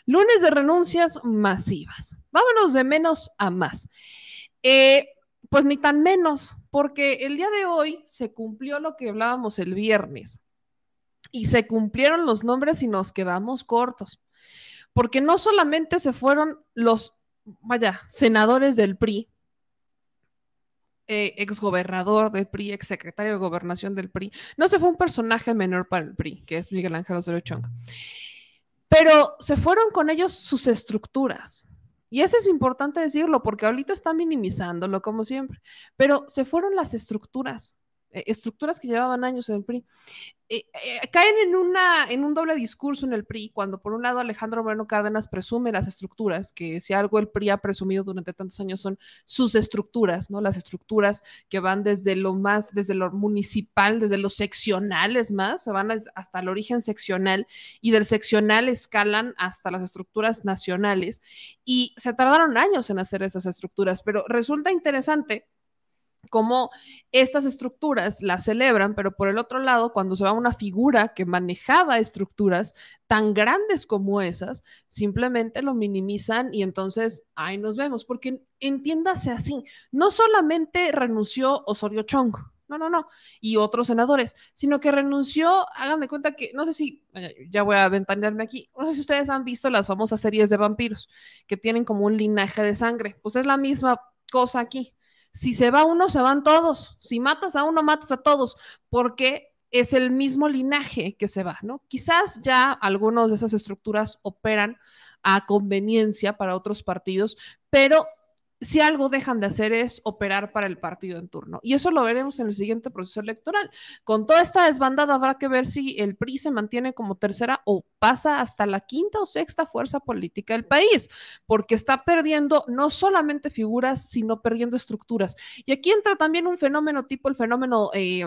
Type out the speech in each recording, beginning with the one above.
Lunes de renuncias masivas. Vámonos de menos a más. Pues ni tan menos, porque el día de hoy se cumplió lo que hablábamos el viernes y se cumplieron los nombres y nos quedamos cortos, porque no solamente se fueron los, senadores del PRI, exgobernador del PRI, exsecretario de gobernación del PRI, no se fue un personaje menor para el PRI, que es Miguel Ángel Osorio Chong, pero se fueron con ellos sus estructuras. Y eso es importante decirlo, porque ahorita están minimizándolo, como siempre, pero se fueron las estructuras que llevaban años en el PRI. Caen en un doble discurso en el PRI, cuando por un lado Alejandro Moreno Cárdenas presume las estructuras, que si algo el PRI ha presumido durante tantos años son sus estructuras, ¿no? Las estructuras que van desde lo municipal, desde los seccionales más, se van hasta el origen seccional, y del seccional escalan hasta las estructuras nacionales, y se tardaron años en hacer esas estructuras, pero resulta interesante cómo estas estructuras las celebran, pero por el otro lado, cuando se va una figura que manejaba estructuras tan grandes como esas, simplemente lo minimizan y entonces ahí nos vemos, porque entiéndase así, no solamente renunció Osorio Chong, no, y otros senadores, sino que renunció, hagan de cuenta que, no sé si, ya voy a ventanearme aquí, no sé si ustedes han visto las famosas series de vampiros, que tienen como un linaje de sangre, pues es la misma cosa aquí. Si se va uno, se van todos. Si matas a uno, matas a todos, porque es el mismo linaje que se va, ¿no? Quizás ya algunas de esas estructuras operan a conveniencia para otros partidos, pero si algo dejan de hacer es operar para el partido en turno. Y eso lo veremos en el siguiente proceso electoral. Con toda esta desbandada habrá que ver si el PRI se mantiene como tercera o pasa hasta la quinta o sexta fuerza política del país, porque está perdiendo no solamente figuras, sino perdiendo estructuras. Y aquí entra también un fenómeno tipo el fenómeno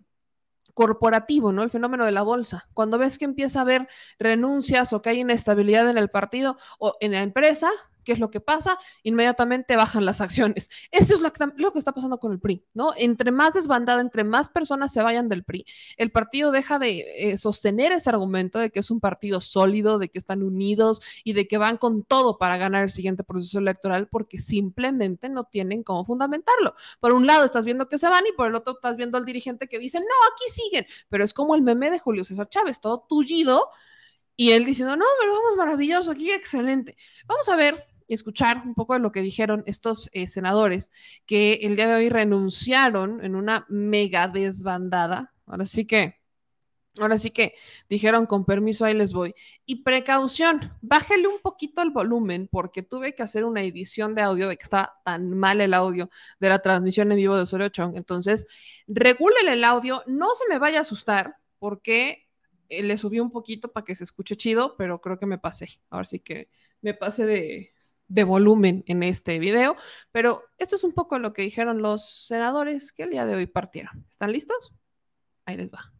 corporativo, ¿no? El fenómeno de la bolsa. Cuando ves que empieza a haber renuncias o que hay inestabilidad en el partido o en la empresa, ¿qué es lo que pasa? Inmediatamente bajan las acciones. Eso es lo que está pasando con el PRI, ¿no? Entre más desbandada, entre más personas se vayan del PRI, el partido deja de sostener ese argumento de que es un partido sólido, de que están unidos y de que van con todo para ganar el siguiente proceso electoral, porque simplemente no tienen cómo fundamentarlo. Por un lado estás viendo que se van y por el otro estás viendo al dirigente que dice, no, aquí siguen, pero es como el meme de Julio César Chávez, todo tullido, y él diciendo, no, pero vamos, maravilloso, aquí excelente. Vamos a ver y escuchar un poco de lo que dijeron estos senadores que el día de hoy renunciaron en una mega desbandada. Ahora sí que dijeron, con permiso, ahí les voy. Y precaución, bájele un poquito el volumen, porque tuve que hacer una edición de audio de que estaba tan mal el audio de la transmisión en vivo de Osorio Chong. Entonces, regúlele el audio, no se me vaya a asustar, porque le subí un poquito para que se escuche chido, pero creo que me pasé. Ahora sí que me pasé de volumen en este video, pero esto es un poco lo que dijeron los senadores que el día de hoy partieron. ¿Están listos? Ahí les va.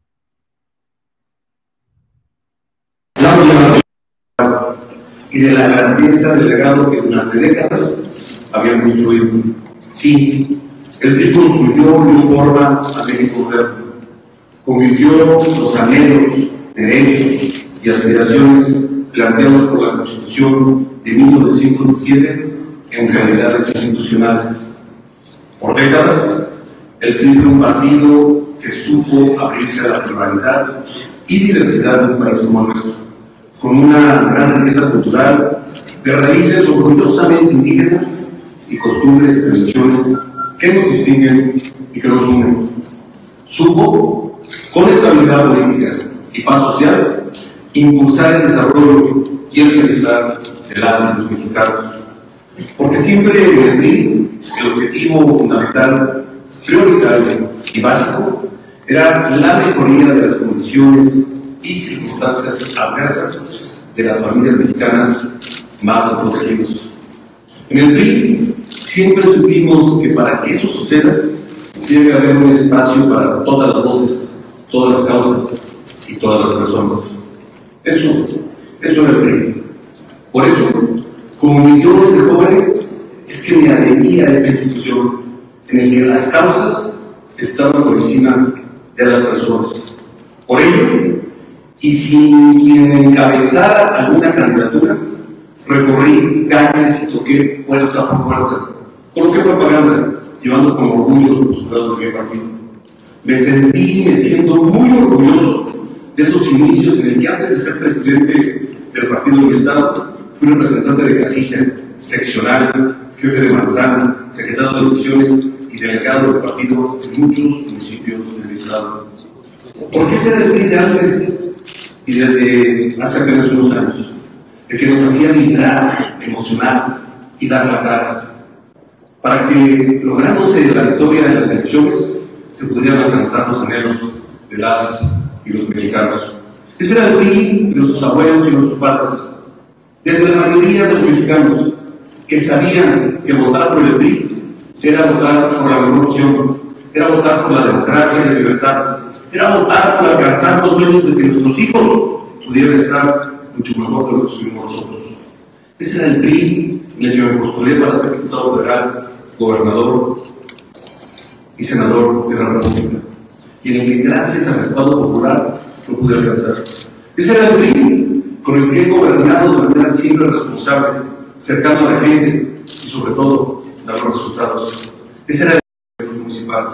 Y de la grandeza del legado que durante décadas habían construido. Sí, el PRI construyó y dio forma a México moderno. Convirtió los anhelos, derechos y aspiraciones planteados por la Constitución de 1917 en realidades institucionales. Por décadas, el PRI fue un partido que supo abrirse a la pluralidad y diversidad de un país como el nuestro, con una gran riqueza cultural, de raíces orgullosamente indígenas y costumbres y tradiciones que nos distinguen y que nos unen. Supo, con estabilidad política y paz social, impulsar el desarrollo y el bienestar de las y los mexicanos. Porque siempre en el PRI, el objetivo fundamental, prioritario y básico era la mejoría de las condiciones y circunstancias adversas de las familias mexicanas más desprotegidas. En el PRI siempre supimos que para que eso suceda tiene que haber un espacio para todas las voces, todas las causas y todas las personas. Eso era el PRI. Por eso, como millones de jóvenes, es que me adherí a esta institución en el que las causas estaban por encima de las personas. Por ello, y sin quien encabezara alguna candidatura, Recorrí calles y toqué puerta por puerta. Coloqué propaganda, llevando con orgullo los resultados de mi partido. Me sentí y me siento muy orgulloso de esos inicios en el que antes de ser presidente del partido de mi estado, fui representante de casilla, seccional, jefe de manzana, secretario de elecciones y delegado del partido en muchos municipios del estado. ¿Por qué ser el PRI de antes y desde hace apenas unos años? El que nos hacía vibrar, emocionar y dar la cara, para que, lográndose la victoria en las elecciones, se pudieran alcanzar los anhelos de las y los mexicanos. Ese era el PRI de nuestros abuelos y nuestros padres, desde la mayoría de los mexicanos que sabían que votar por el PRI era votar por la mejor opción, era votar por la democracia y las libertades, era votar por alcanzar los sueños de que nuestros hijos pudieran estar mucho mejor de lo que estuvimos nosotros. Ese era el PRI en el que me postulé para ser diputado federal, gobernador y senador de la República, y en el que gracias al respaldo popular lo pude alcanzar. Ese era el PRI con el que he gobernado de manera siempre responsable, cercano a la gente y sobre todo dando resultados. Ese era el PRI de los municipales.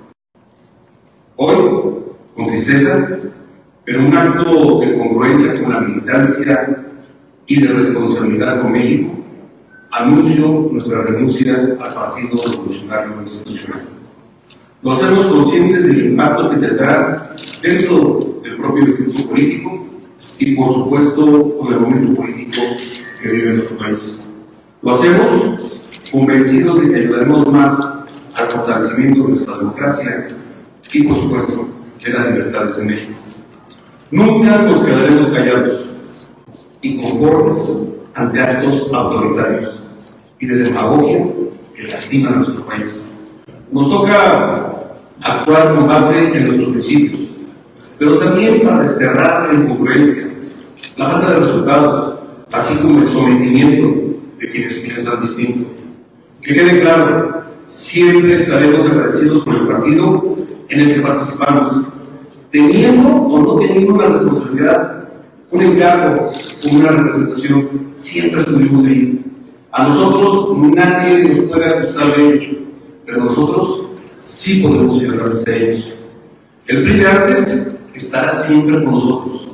Hoy, con tristeza, pero un acto de congruencia con la militancia y de responsabilidad con México, anuncio nuestra renuncia al Partido Revolucionario Institucional. Lo hacemos conscientes del impacto que tendrá dentro del propio instituto político y, por supuesto, con el momento político que vive nuestro país. Lo hacemos convencidos de que ayudaremos más al fortalecimiento de nuestra democracia y, por supuesto, de las libertades en México. Nunca nos quedaremos callados y conformes ante actos autoritarios y de demagogia que lastiman a nuestro país. Nos toca actuar con base en nuestros principios, pero también para desterrar la incongruencia, la falta de resultados, así como el sometimiento de quienes piensan distinto. Que quede claro, siempre estaremos agradecidos con el partido en el que participamos, teniendo o no teniendo una responsabilidad, un encargo o una representación, siempre estuvimos ahí. A nosotros nadie nos puede acusar de ello, pero nosotros sí podemos llegarles a ellos. El PRI de antes estará siempre con nosotros.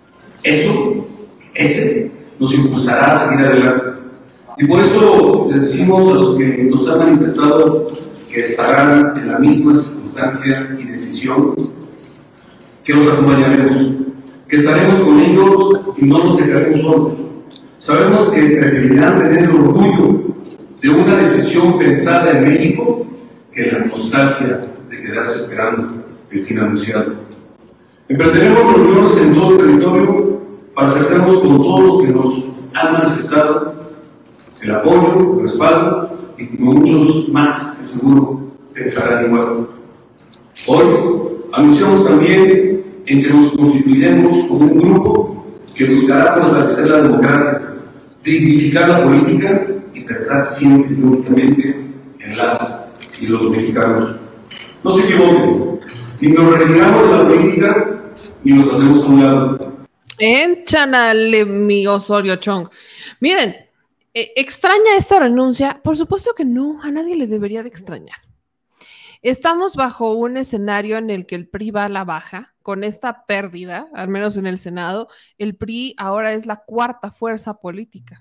Ese nos impulsará a seguir adelante. Y por eso les decimos a los que nos han manifestado que estarán en la misma circunstancia y decisión, que los acompañaremos, que estaremos con ellos y no nos dejaremos solos. Sabemos que preferirán tener el orgullo de una decisión pensada en México que la nostalgia de quedarse esperando el fin anunciado. Emprenderemos reuniones en todo el territorio para acercarnos con todos los que nos han manifestado el apoyo, el respaldo y como muchos más que seguro pensarán igual. Hoy anunciamos también en que nos constituiremos como un grupo que buscará fortalecer la democracia, dignificar la política y pensar siempre y únicamente en las y los mexicanos. No se equivoquen, ni nos retiramos de la política ni nos hacemos a un lado. Énchanale, mi Osorio Chong. Miren, ¿extraña esta renuncia? Por supuesto que no, a nadie le debería de extrañar. Estamos bajo un escenario en el que el PRI va a la baja, con esta pérdida, al menos en el Senado. El PRI ahora es la cuarta fuerza política.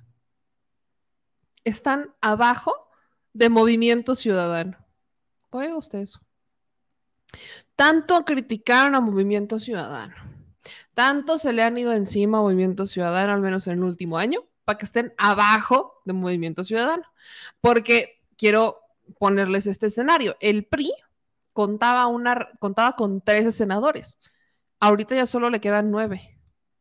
Están abajo de Movimiento Ciudadano. Oiga usted eso. Tanto criticaron a Movimiento Ciudadano, tanto se le han ido encima a Movimiento Ciudadano, al menos en el último año, para que estén abajo de Movimiento Ciudadano. Porque quiero ponerles este escenario. El PRI contaba con 13 senadores. Ahorita ya solo le quedan 9.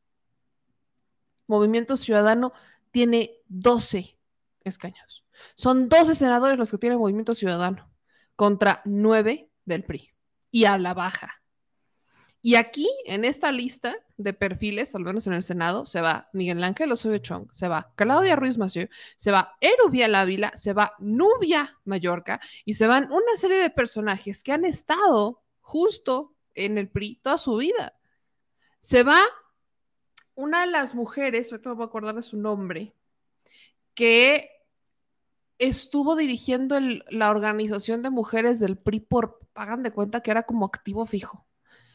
Movimiento Ciudadano tiene 12 escaños. Son 12 senadores los que tiene Movimiento Ciudadano contra 9 del PRI y a la baja. Y aquí, en esta lista de perfiles, al menos en el Senado, se va Miguel Ángel Osorio Chong, se va Claudia Ruiz Massieu, se va Erubiel Ávila, se va Nubia Mallorca y se van una serie de personajes que han estado justo en el PRI toda su vida. Se va una de las mujeres, ahorita me voy a acordar de su nombre, que estuvo dirigiendo la organización de mujeres del PRI hagan de cuenta que era como activo fijo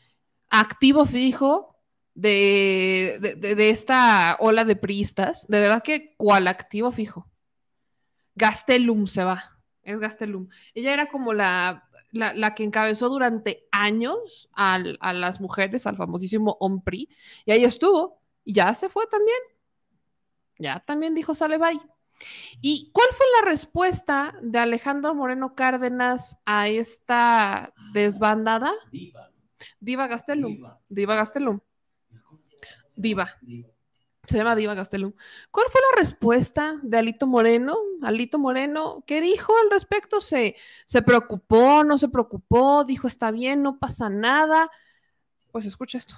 de esta ola de priistas, de verdad que cual activo fijo. Gastelum se va, es Gastelum. Ella era como la que encabezó durante años a las mujeres, al famosísimo OMPRI, y ahí estuvo, y ya se fue también. Ya también dijo sale bye. ¿Y cuál fue la respuesta de Alejandro Moreno Cárdenas a esta desbandada? Diva Gastelum. Diva Gastelum. Diva. Se llama Diva Gastelum. ¿Cuál fue la respuesta de Alito Moreno? Alito Moreno, ¿qué dijo al respecto? ¿Se preocupó? ¿No se preocupó? ¿Dijo está bien? ¿No pasa nada? Pues escucha esto.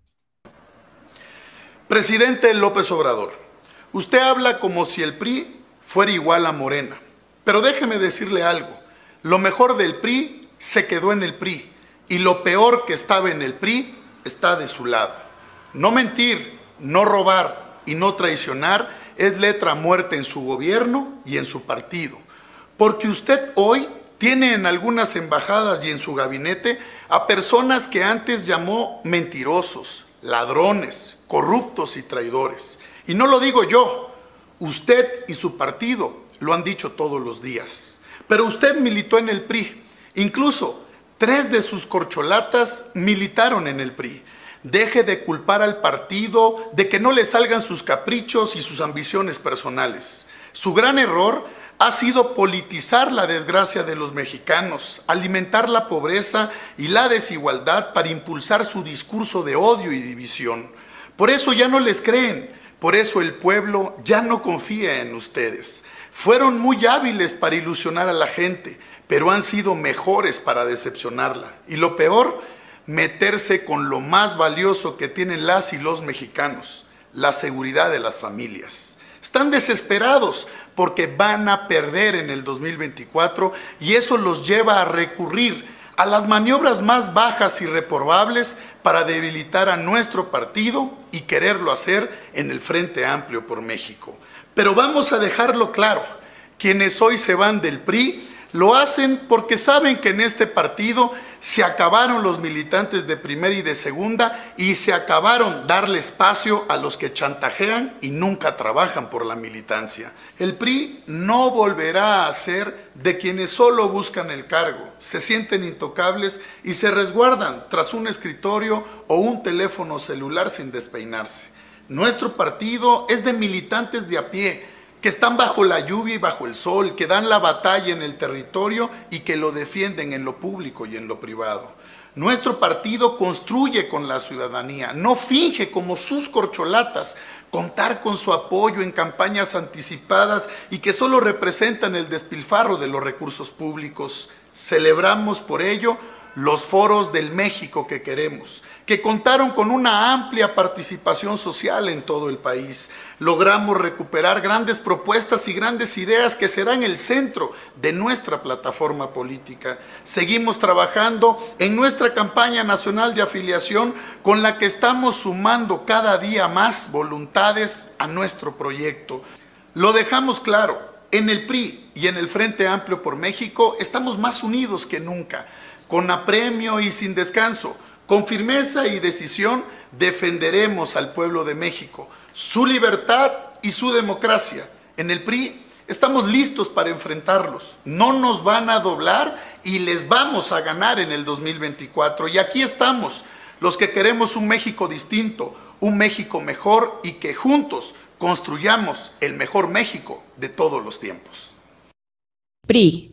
Presidente López Obrador, usted habla como si el PRI fuera igual a Morena. Pero déjeme decirle algo. Lo mejor del PRI se quedó en el PRI y lo peor que estaba en el PRI está de su lado. No mentir, no robar y no traicionar es letra muerta en su gobierno y en su partido. Porque usted hoy tiene en algunas embajadas y en su gabinete a personas que antes llamó mentirosos, ladrones, corruptos y traidores. Y no lo digo yo, usted y su partido lo han dicho todos los días. Pero usted militó en el PRI, incluso 3 de sus corcholatas militaron en el PRI. Deje de culpar al partido de que no le salgan sus caprichos y sus ambiciones personales. Su gran error ha sido politizar la desgracia de los mexicanos, alimentar la pobreza y la desigualdad para impulsar su discurso de odio y división. Por eso ya no les creen, por eso el pueblo ya no confía en ustedes. Fueron muy hábiles para ilusionar a la gente, pero han sido mejores para decepcionarla. Y lo peor, meterse con lo más valioso que tienen las y los mexicanos, la seguridad de las familias. Están desesperados porque van a perder en el 2024 y eso los lleva a recurrir a las maniobras más bajas y reprobables para debilitar a nuestro partido y quererlo hacer en el Frente Amplio por México. Pero vamos a dejarlo claro, quienes hoy se van del PRI lo hacen porque saben que en este partido se acabaron los militantes de primera y de segunda y se acabaron darle espacio a los que chantajean y nunca trabajan por la militancia. El PRI no volverá a ser de quienes solo buscan el cargo, se sienten intocables y se resguardan tras un escritorio o un teléfono celular sin despeinarse. Nuestro partido es de militantes de a pie, que están bajo la lluvia y bajo el sol, que dan la batalla en el territorio y que lo defienden en lo público y en lo privado. Nuestro partido construye con la ciudadanía, no finge como sus corcholatas contar con su apoyo en campañas anticipadas y que solo representan el despilfarro de los recursos públicos. Celebramos por ello los foros del México que queremos, que contaron con una amplia participación social en todo el país. Logramos recuperar grandes propuestas y grandes ideas que serán el centro de nuestra plataforma política. Seguimos trabajando en nuestra campaña nacional de afiliación con la que estamos sumando cada día más voluntades a nuestro proyecto. Lo dejamos claro, en el PRI y en el Frente Amplio por México estamos más unidos que nunca, con apremio y sin descanso. Con firmeza y decisión defenderemos al pueblo de México, su libertad y su democracia. En el PRI estamos listos para enfrentarlos. No nos van a doblar y les vamos a ganar en el 2024. Y aquí estamos, los que queremos un México distinto, un México mejor y que juntos construyamos el mejor México de todos los tiempos. PRI.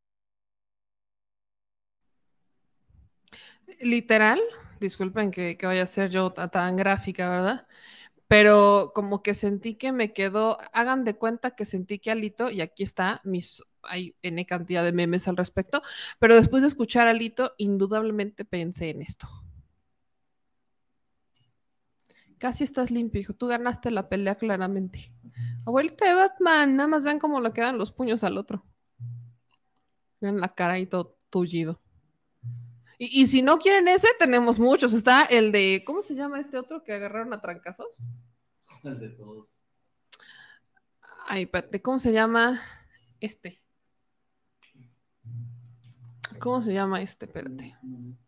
Literal, disculpen que vaya a ser yo tan gráfica, ¿verdad? Pero como que sentí que me quedó, hagan de cuenta que sentí que Alito, y aquí está, hay N cantidad de memes al respecto, pero después de escuchar a Alito, indudablemente pensé en esto. Casi estás limpio, hijo, tú ganaste la pelea claramente. Abuelita de Batman, nada más vean cómo le quedan los puños al otro. Vean la cara y todo tullido. Y si no quieren ese, tenemos muchos. Está el de, ¿cómo se llama este otro que agarraron a trancazos? El de todos. Ay, espérate, ¿cómo se llama este? ¿Cómo se llama este? Espérate.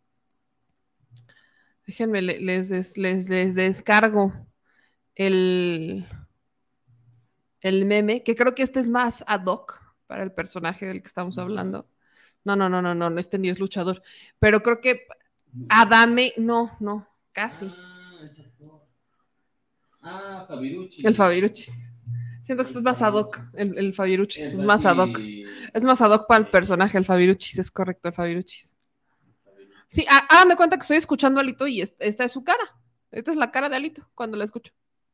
Déjenme, les descargo el meme, que creo que este es más ad hoc para el personaje del que estamos hablando. No, este ni es luchador. Pero creo que Adame, no, casi. Fabiruchis. El Fabiruchis. Siento que este es más ad hoc. El Fabiruchis es más ad hoc. Es más ad hoc para el personaje, el Fabiruchis, es correcto, el Fabiruchis. Sí, háganme cuenta que estoy escuchando a Alito y esta es su cara. Esta es la cara de Alito cuando la escucho.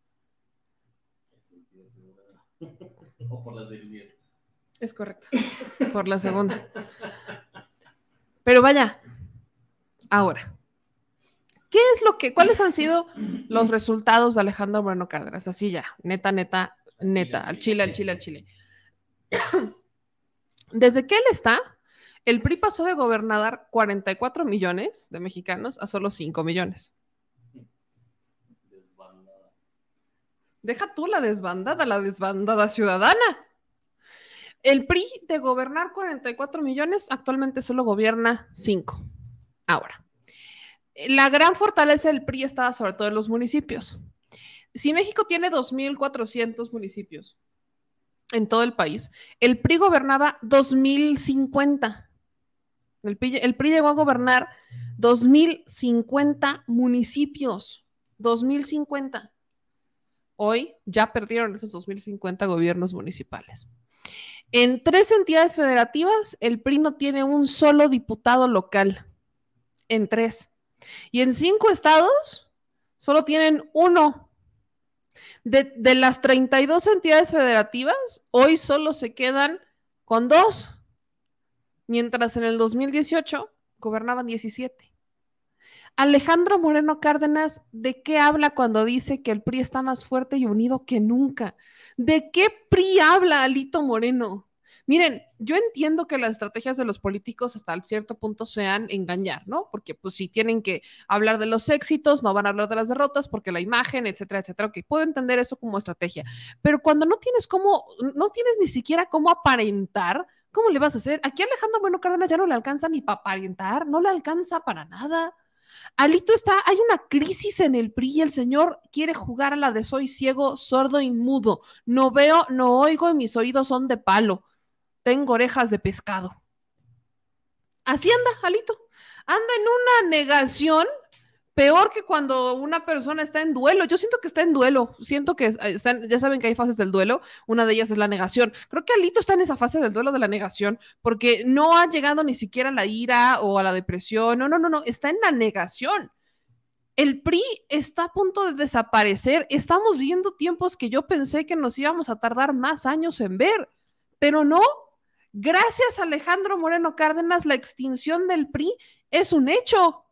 O por la segunda. Es correcto, por la segunda. Pero vaya, ahora, ¿cuáles han sido los resultados de Alejandro Moreno Cárdenas? Así ya, neta, al Chile. Desde que él está, el PRI pasó de gobernar 44 millones de mexicanos a solo 5 millones. Desbandada. Deja tú la desbandada ciudadana. El PRI de gobernar 44 millones actualmente solo gobierna 5. Ahora, la gran fortaleza del PRI estaba sobre todo en los municipios. Si México tiene 2.400 municipios en todo el país, el PRI gobernaba 2.050. El PRI llegó a gobernar 2.050 municipios. 2.050. Hoy ya perdieron esos 2.050 gobiernos municipales. En 3 entidades federativas, el PRI no tiene un solo diputado local. En 3. Y en 5 estados, solo tienen 1. De las 32 entidades federativas, hoy solo se quedan con 2. Mientras en el 2018 gobernaban 17. Alejandro Moreno Cárdenas, ¿de qué habla cuando dice que el PRI está más fuerte y unido que nunca? ¿De qué PRI habla Alito Moreno? Miren, yo entiendo que las estrategias de los políticos hasta cierto punto sean engañar, ¿no? Porque pues si tienen que hablar de los éxitos, no van a hablar de las derrotas, porque la imagen, etcétera, etcétera. Ok, puedo entender eso como estrategia, pero cuando no tienes ni siquiera cómo aparentar, ¿cómo le vas a hacer? Aquí a Alejandro Moreno Cárdenas ya no le alcanza ni para aparentar, no le alcanza para nada. Alito hay una crisis en el PRI y el señor quiere jugar a la de soy ciego, sordo y mudo. No veo, no oigo y mis oídos son de palo. Tengo orejas de pescado. Así anda, Alito. Anda en una negación peor que cuando una persona está en duelo. Yo siento que está en duelo. Siento que ya saben que hay fases del duelo. Una de ellas es la negación. Creo que Alito está en esa fase del duelo de la negación porque no ha llegado ni siquiera a la ira o a la depresión. No. Está en la negación. El PRI está a punto de desaparecer. Estamos viviendo tiempos que yo pensé que nos íbamos a tardar más años en ver, pero no. Gracias a Alejandro Moreno Cárdenas, la extinción del PRI es un hecho.